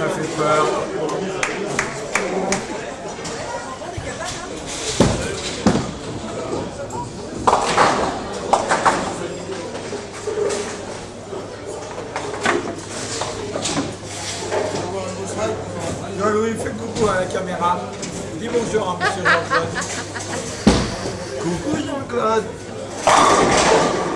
m'a fait peur. Jean-Louis, fais coucou à la caméra. Dis bonjour à monsieur Jean-Claude. Coucou Jean-Claude.